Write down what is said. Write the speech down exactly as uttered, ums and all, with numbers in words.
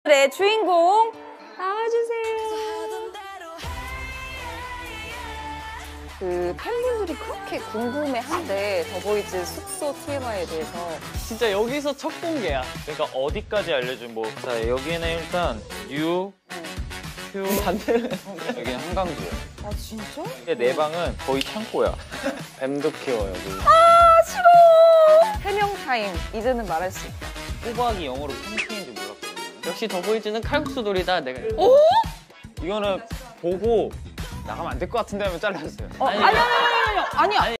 네, 주인공 나와주세요. 그 팬분들이 그렇게 궁금해한데 더보이즈 숙소 티엠아이에 대해서 진짜 여기서 첫 공개야. 그러니까 어디까지 알려준 뭐. 자, 여기는 일단 유, 휴, 반대로. 여기는 한강뷰야. 아 진짜? 근데 내 방은 거의 창고야. 뱀도 키워 여기. 아 싫어. 해명 타임 이제는 말할 수 있다. 호박이 영어로 팬티인지 몰랐거든. 역시 더보이즈는 칼국수 놀이다. 내가. 오? 이거는 보고 나가면 안 될 것 같은데 하면 잘랐어요. 어, 아니 아니 아니 아니 아니 아니야.